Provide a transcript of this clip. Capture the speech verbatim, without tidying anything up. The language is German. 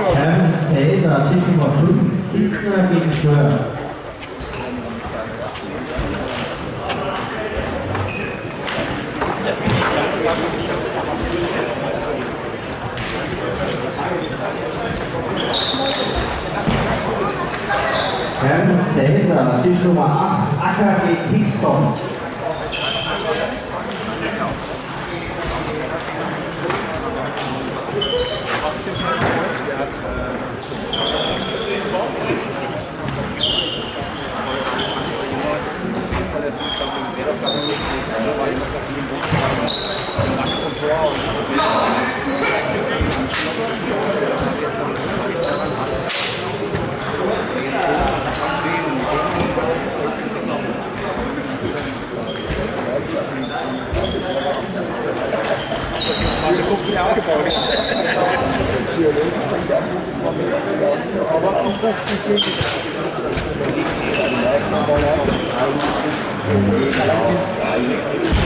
Herrn Cäsar, Tisch Nummer fünf, Kistner gegen Steuer. Herrn Cäsar, Tisch Nummer acht, Acker gegen Hickson. Also fünfzehn Jahre gebaut. Aber auch fünfzig